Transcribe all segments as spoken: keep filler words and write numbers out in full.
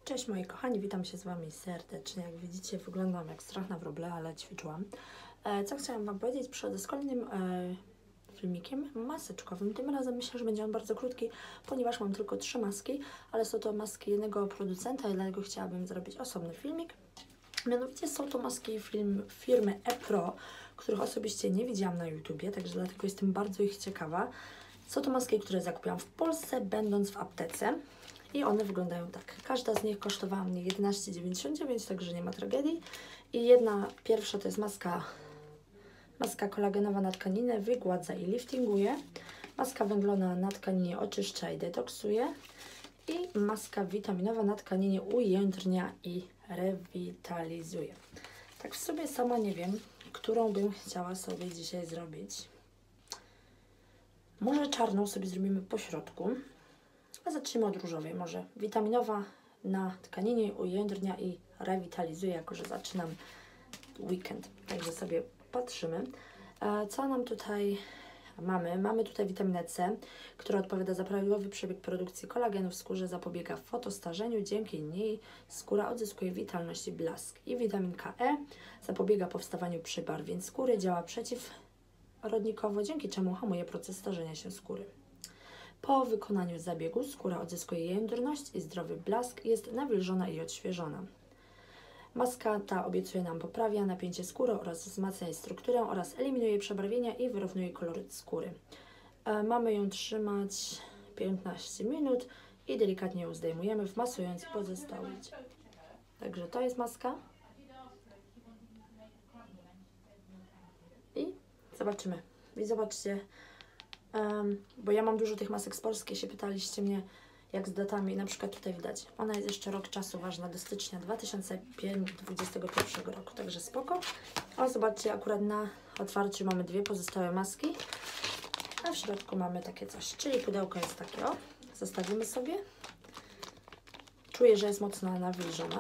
Cześć moi kochani, witam się z Wami serdecznie. Jak widzicie, wyglądam jak strach na wróble, ale ćwiczyłam. E, co chciałam Wam powiedzieć? Przychodzę z kolejnym e, filmikiem maseczkowym. Tym razem myślę, że będzie on bardzo krótki, ponieważ mam tylko trzy maski, ale są to maski jednego producenta i dlatego chciałabym zrobić osobny filmik. Mianowicie są to maski film, firmy ePro, których osobiście nie widziałam na YouTubie, także dlatego jestem bardzo ich ciekawa. Są to maski, które zakupiłam w Polsce, będąc w aptece. I one wyglądają tak. Każda z nich kosztowała mnie jedenaście dziewięćdziesiąt dziewięć, także nie ma tragedii. I jedna, pierwsza to jest maska, maska kolagenowa na tkaninę, wygładza i liftinguje. Maska węglona na tkaninie oczyszcza i detoksuje. I maska witaminowa na tkaninie ujędrnia i rewitalizuje. Tak w sobie sama nie wiem, którą bym chciała sobie dzisiaj zrobić. Może czarną sobie zrobimy po środku. A zacznijmy od różowej. Może witaminowa na tkaninie ujędrnia i rewitalizuje, jako że zaczynam weekend. Także sobie patrzymy. Co nam tutaj mamy? Mamy tutaj witaminę C, która odpowiada za prawidłowy przebieg produkcji kolagenu w skórze, zapobiega fotostarzeniu. Dzięki niej skóra odzyskuje witalność i blask. I witaminka E zapobiega powstawaniu przebarwień skóry, działa przeciwrodnikowo, dzięki czemu hamuje proces starzenia się skóry. Po wykonaniu zabiegu skóra odzyskuje jędrność i zdrowy blask, jest nawilżona i odświeżona. Maska ta obiecuje nam poprawia napięcie skóry oraz wzmacnia jej strukturę oraz eliminuje przebarwienia i wyrównuje koloryt skóry. E, mamy ją trzymać piętnaście minut i delikatnie ją zdejmujemy, wmasując pozostały cień. Także to jest maska. I zobaczymy. I zobaczcie. Um, bo ja mam dużo tych masek z Polski, się pytaliście mnie jak z datami, na przykład tutaj widać, ona jest jeszcze rok czasu ważna do stycznia dwa tysiące dwudziestego pierwszego roku, także spoko. A zobaczcie, akurat na otwarciu mamy dwie pozostałe maski, a w środku mamy takie coś, czyli pudełko jest takie, o, zostawimy sobie. Czuję, że jest mocno nawilżona.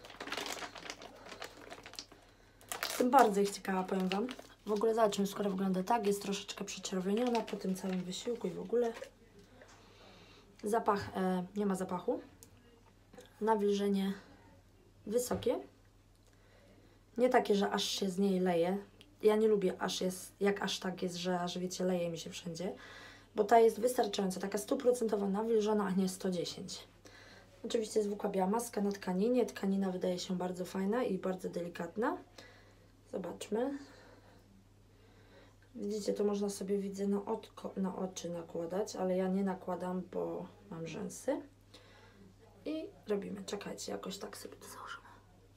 Jestem bardzo ich ciekawa, powiem Wam. W ogóle zobaczmy, skóra wygląda tak, jest troszeczkę przeczerwieniona po tym całym wysiłku i w ogóle. Zapach, e, nie ma zapachu. Nawilżenie wysokie. Nie takie, że aż się z niej leje. Ja nie lubię, aż jest, jak aż tak jest, że aż wiecie, leje mi się wszędzie. Bo ta jest wystarczająca, taka stuprocentowa nawilżona, a nie sto dziesięć. Oczywiście zwykła biała maska na tkaninie. Tkanina wydaje się bardzo fajna i bardzo delikatna. Zobaczmy. Widzicie, to można sobie, widzę, na, odko, na oczy nakładać, ale ja nie nakładam, bo mam rzęsy. I robimy. Czekajcie, jakoś tak sobie to założymy.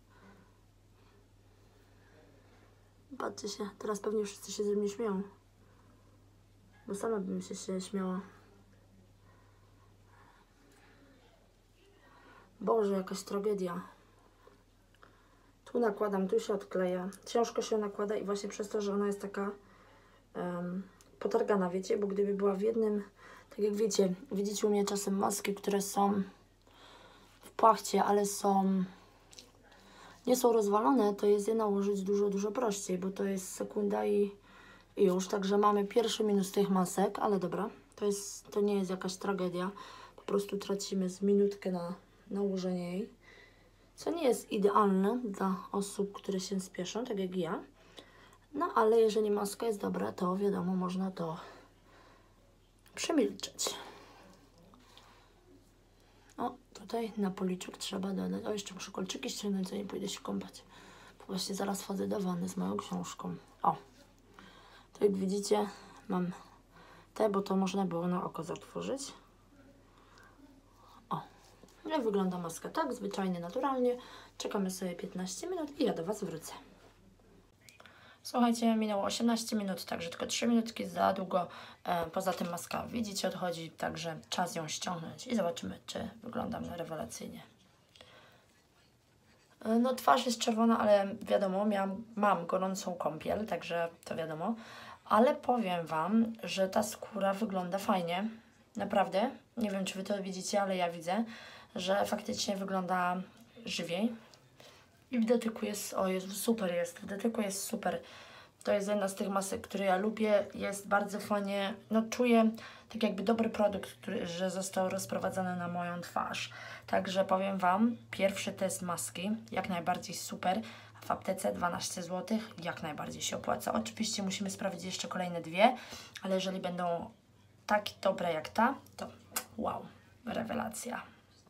Patrzcie się, teraz pewnie wszyscy się ze mnie śmieją. Bo sama bym się, się śmiała. Boże, jakaś tragedia. Tu nakładam, tu się odkleja. Ciężko się nakłada i właśnie przez to, że ona jest taka Um, potargana, wiecie, bo gdyby była w jednym, tak jak wiecie, widzicie u mnie czasem maski, które są w płachcie, ale są, nie są rozwalone, to jest je nałożyć dużo, dużo prościej, bo to jest sekunda i, i już, także mamy pierwszy minus tych masek, ale dobra, to jest, to nie jest jakaś tragedia, po prostu tracimy z minutkę na nałożenie jej, co nie jest idealne dla osób, które się spieszą, tak jak ja. No, ale jeżeli maska jest dobra, to wiadomo, można to przemilczeć. O, tutaj na policzek trzeba dodać. O, jeszcze muszę kolczyki ściągnąć, zanim pójdę się kąpać. Bo właśnie zaraz wchodzę do wanny z moją książką. O, to jak widzicie, mam te, bo to można było na oko zatworzyć. O, jak wygląda maska tak, zwyczajnie, naturalnie. Czekamy sobie piętnaście minut i ja do Was wrócę. Słuchajcie, minęło osiemnaście minut, także tylko trzy minutki za długo. E, poza tym maska, widzicie, odchodzi, także czas ją ściągnąć i zobaczymy, czy wyglądam na rewelacyjnie. E, no twarz jest czerwona, ale wiadomo, miałam, mam gorącą kąpiel, także to wiadomo. Ale powiem Wam, że ta skóra wygląda fajnie, naprawdę. Nie wiem, czy Wy to widzicie, ale ja widzę, że faktycznie wygląda żywiej. I w dotyku jest, o Jezu, super jest, w dotyku jest super. To jest jedna z tych masek, które ja lubię. Jest bardzo fajnie, no czuję tak jakby dobry produkt, który, że został rozprowadzony na moją twarz. Także powiem Wam, pierwszy test maski, jak najbardziej super. W aptece dwanaście złotych, jak najbardziej się opłaca. Oczywiście musimy sprawdzić jeszcze kolejne dwie, ale jeżeli będą tak dobre jak ta, to wow, rewelacja.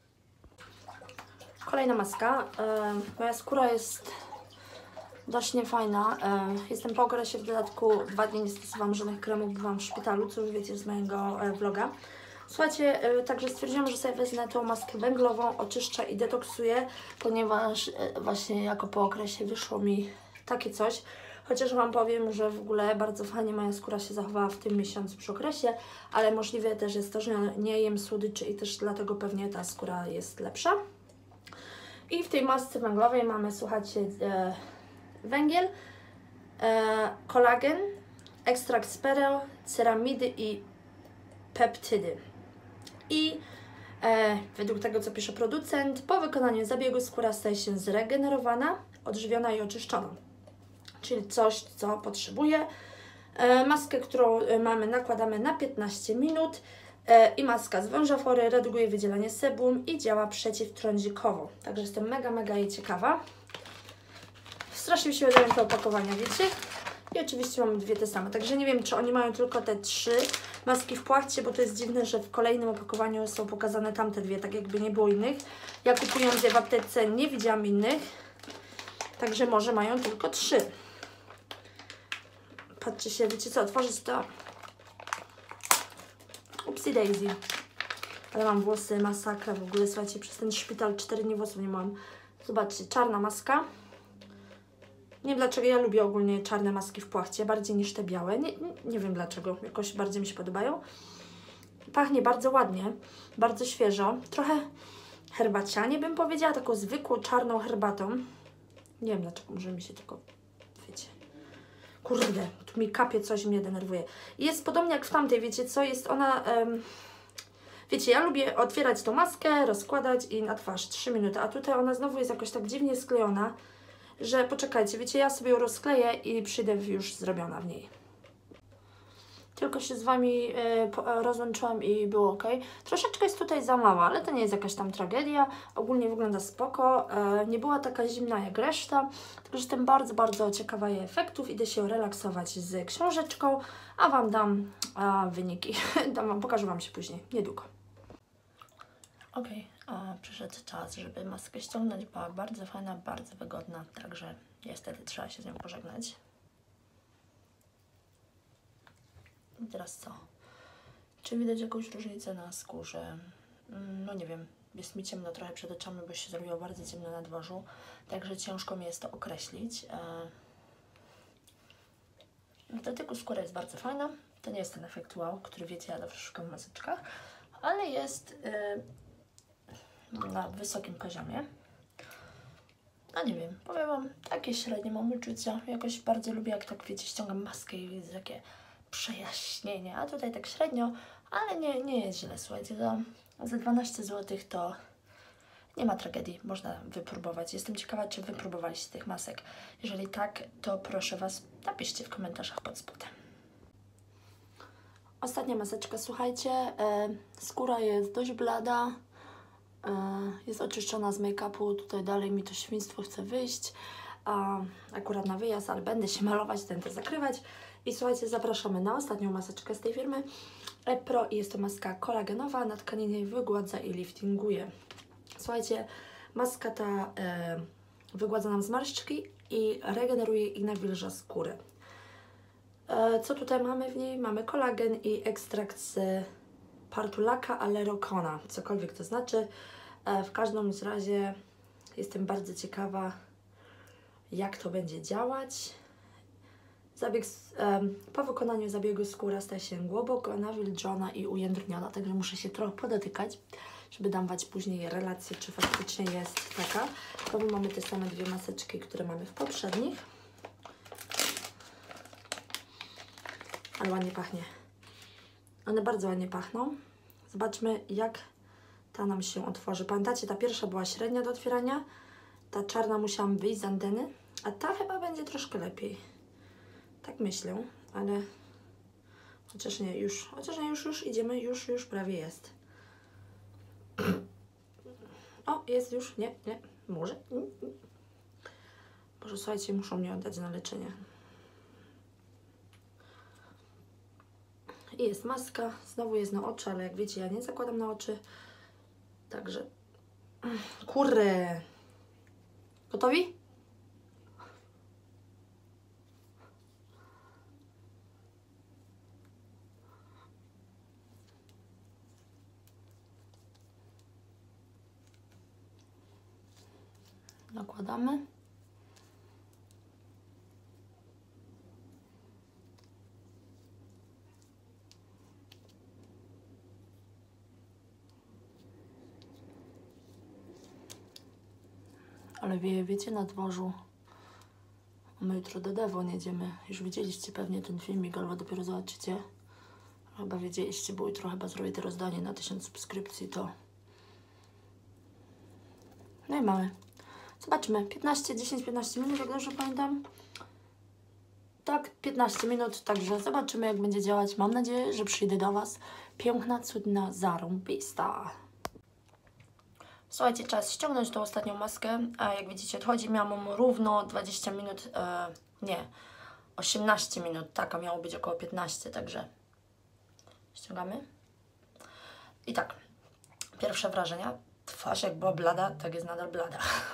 Kolejna maska. E, moja skóra jest dość niefajna. E, jestem po okresie, w dodatku dwa dni nie stosowałam żadnych kremów, byłam w szpitalu, co już wiecie z mojego e, vloga. Słuchajcie, e, także stwierdziłam, że sobie wezmę tą maskę węglową, oczyszczę i detoksuję, ponieważ e, właśnie jako po okresie wyszło mi takie coś. Chociaż Wam powiem, że w ogóle bardzo fajnie moja skóra się zachowała w tym miesiącu przy okresie, ale możliwe też jest to, że nie jem słodyczy i też dlatego pewnie ta skóra jest lepsza. I w tej masce węglowej mamy, słuchajcie, e, węgiel, e, kolagen, ekstrakt z pereł, ceramidy i peptydy. I e, według tego, co pisze producent, po wykonaniu zabiegu skóra staje się zregenerowana, odżywiona i oczyszczona. Czyli coś, co potrzebuje. E, maskę, którą mamy, nakładamy na piętnaście minut e, i maska z wężofory redukuje wydzielanie sebum i działa przeciwtrądzikowo. Także jestem mega, mega jej ciekawa. Strasznie mi się wydają te opakowania, wiecie? I oczywiście mamy dwie te same. Także nie wiem, czy oni mają tylko te trzy maski w płachcie, bo to jest dziwne, że w kolejnym opakowaniu są pokazane tamte dwie, tak jakby nie było innych. Ja kupując je w aptece nie widziałam innych. Także może mają tylko trzy. Patrzcie się, wiecie co, otworzyć to. Upsi daisy. Ale mam włosy, masakra w ogóle, słuchajcie, przez ten szpital cztery dni włosów nie mam. Zobaczcie, czarna maska. Nie wiem dlaczego, ja lubię ogólnie czarne maski w płachcie, bardziej niż te białe. Nie, nie, nie wiem dlaczego, jakoś bardziej mi się podobają. Pachnie bardzo ładnie, bardzo świeżo. Trochę herbacianie bym powiedziała, taką zwykłą czarną herbatą. Nie wiem dlaczego, może mi się tylko, wiecie, kurde, tu mi kapie, coś mnie denerwuje. I jest podobnie jak w tamtej, wiecie co, jest ona, um, wiecie, ja lubię otwierać tą maskę, rozkładać i na twarz trzy minuty, a tutaj ona znowu jest jakoś tak dziwnie sklejona, że poczekajcie, wiecie, ja sobie ją rozkleję i przyjdę już zrobiona w niej. Tylko się z Wami y, rozłączyłam i było ok. Troszeczkę jest tutaj za mała, ale to nie jest jakaś tam tragedia. Ogólnie wygląda spoko. Y, nie była taka zimna jak reszta. Także jestem bardzo, bardzo ciekawa jej efektów. Idę się relaksować z książeczką, a Wam dam a, wyniki. dam wam, pokażę Wam się później, niedługo. Ok, a przyszedł czas, żeby maskę ściągnąć. Była bardzo fajna, bardzo wygodna, także niestety trzeba się z nią pożegnać. I teraz co? Czy widać jakąś różnicę na skórze? No nie wiem, jest mi ciemno trochę przed oczami, bo się zrobiło bardzo ciemno na dworzu, także ciężko mi jest to określić. W dotyku skóra jest bardzo fajna. To nie jest ten efekt wow, który wiecie, ja zawsze szukam w maseczkach, ale jest yy, na wysokim poziomie. No nie wiem, powiem Wam, takie średnie mam uczucia. Jakoś bardzo lubię, jak tak wiecie, ściągam maskę i jest takie przejaśnienie, a tutaj tak średnio, ale nie, nie jest źle, słuchajcie, za, za dwanaście złotych to nie ma tragedii, można wypróbować. Jestem ciekawa, czy wypróbowaliście tych masek. Jeżeli tak, to proszę Was, napiszcie w komentarzach pod spodem. Ostatnia maseczka, słuchajcie, e, skóra jest dość blada, e, jest oczyszczona z make-upu, tutaj dalej mi to świństwo chce wyjść, a, akurat na wyjazd, ale będę się malować, będę zakrywać. I słuchajcie, zapraszamy na ostatnią maseczkę z tej firmy E-Pro i jest to maska kolagenowa, na tkaninie wygładza i liftinguje. Słuchajcie, maska ta e, wygładza nam zmarszczki i regeneruje i nawilża skórę. E, co tutaj mamy w niej? Mamy kolagen i ekstrakt z Partulaka Alerokona, cokolwiek to znaczy. E, w każdym razie jestem bardzo ciekawa, jak to będzie działać. Zabieg, um, po wykonaniu zabiegu skóra staje się głęboko nawilżona i ujędrniona, także muszę się trochę podotykać, żeby dawać później relację, czy faktycznie jest taka. To mamy te same dwie maseczki, które mamy w poprzednich. Ale ładnie pachnie. One bardzo ładnie pachną. Zobaczmy, jak ta nam się otworzy. Pamiętacie, ta pierwsza była średnia do otwierania, ta czarna musiałam wyjść z anteny, a ta chyba będzie troszkę lepiej. Tak myślę, ale chociaż nie, już, chociaż nie, już, już idziemy, już, już prawie jest. O, jest już, nie, nie, może. Może słuchajcie, muszą mnie oddać na leczenie. I jest maska, znowu jest na oczy, ale jak wiecie, ja nie zakładam na oczy. Także, kurę. Gotowi? Nakładamy. Ale wie, wiecie, na dworzu my jutro do Devon jedziemy. Już widzieliście pewnie ten filmik, albo dopiero zobaczycie. Chyba wiedzieliście, bo jutro chyba zrobię to rozdanie na tysiąc subskrypcji, to... No i mamy. Zobaczmy, piętnaście, dziesięć, piętnaście minut, jak dobrze pamiętam. Tak, piętnaście minut, także zobaczymy, jak będzie działać. Mam nadzieję, że przyjdę do Was piękna, cudna, zarąbista. Słuchajcie, czas ściągnąć tą ostatnią maskę, a jak widzicie odchodzi, miałam równo dwadzieścia minut, e, nie, osiemnaście minut, tak, a miało być około piętnaście, także ściągamy. I tak, pierwsze wrażenia, twarz jak była blada, tak jest nadal blada.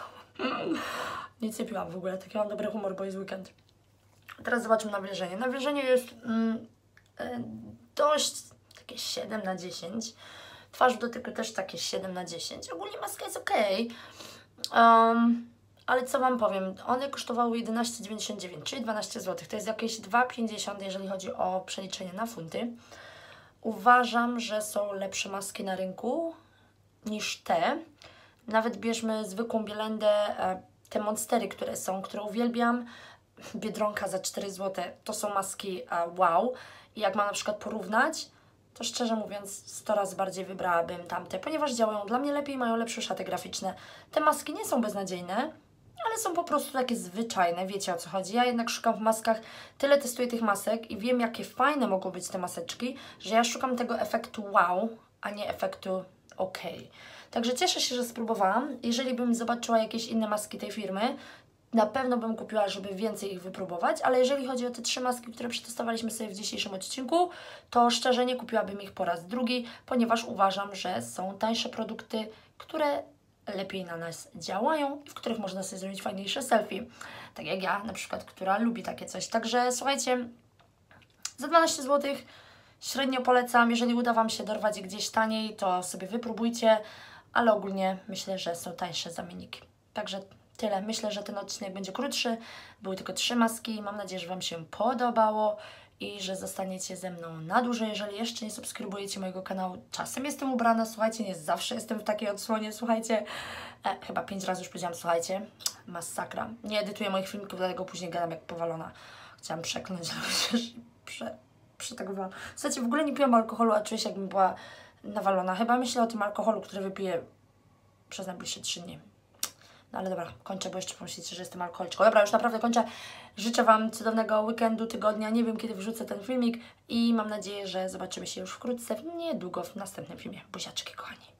Nic nie piłam w ogóle, taki mam dobry humor, bo jest weekend. Teraz zobaczmy nawilżenie. Nawilżenie jest mm, e, dość takie siedem na dziesięć. Twarz w dotyku też takie siedem na dziesięć. Ogólnie maska jest ok. Um, ale co Wam powiem, one kosztowały jedenaście dziewięćdziesiąt dziewięć, czyli dwanaście złotych. To jest jakieś dwa pięćdziesiąt, jeżeli chodzi o przeliczenie na funty. Uważam, że są lepsze maski na rynku niż te. Nawet bierzmy zwykłą Bielendę, te monstery, które są, które uwielbiam. Biedronka za cztery złote, to są maski wow. I jak mam na przykład porównać, to szczerze mówiąc sto razy bardziej wybrałabym tamte, ponieważ działają dla mnie lepiej, mają lepsze szaty graficzne. Te maski nie są beznadziejne, ale są po prostu takie zwyczajne, wiecie o co chodzi. Ja jednak szukam w maskach, tyle testuję tych masek i wiem, jakie fajne mogą być te maseczki, że ja szukam tego efektu wow, a nie efektu ok. Także cieszę się, że spróbowałam. Jeżeli bym zobaczyła jakieś inne maski tej firmy, na pewno bym kupiła, żeby więcej ich wypróbować, ale jeżeli chodzi o te trzy maski, które przetestowaliśmy sobie w dzisiejszym odcinku, to szczerze nie kupiłabym ich po raz drugi, ponieważ uważam, że są tańsze produkty, które lepiej na nas działają i w których można sobie zrobić fajniejsze selfie. Tak jak ja, na przykład, która lubi takie coś. Także słuchajcie, za dwanaście złotych średnio polecam. Jeżeli uda Wam się dorwać je gdzieś taniej, to sobie wypróbujcie, ale ogólnie myślę, że są tańsze zamienniki. Także tyle. Myślę, że ten odcinek będzie krótszy. Były tylko trzy maski. Mam nadzieję, że Wam się podobało i że zostaniecie ze mną na dłużej. Jeżeli jeszcze nie subskrybujecie mojego kanału, czasem jestem ubrana, słuchajcie, nie zawsze jestem w takiej odsłonie, słuchajcie. E, chyba pięć razy już powiedziałam, słuchajcie. Masakra. Nie edytuję moich filmików, dlatego później gadam jak powalona. Chciałam przekląć, ale przecież prze, przetegowałam. Słuchajcie, w ogóle nie piłam alkoholu, a czuję się, jakbym była nawalona. Chyba myślę o tym alkoholu, który wypiję przez najbliższe trzy dni. No ale dobra, kończę, bo jeszcze pomyślicie, że jestem alkoholiczką. Dobra, już naprawdę kończę. Życzę Wam cudownego weekendu, tygodnia. Nie wiem, kiedy wrzucę ten filmik i mam nadzieję, że zobaczymy się już wkrótce, niedługo w następnym filmie. Buziaczki, kochani.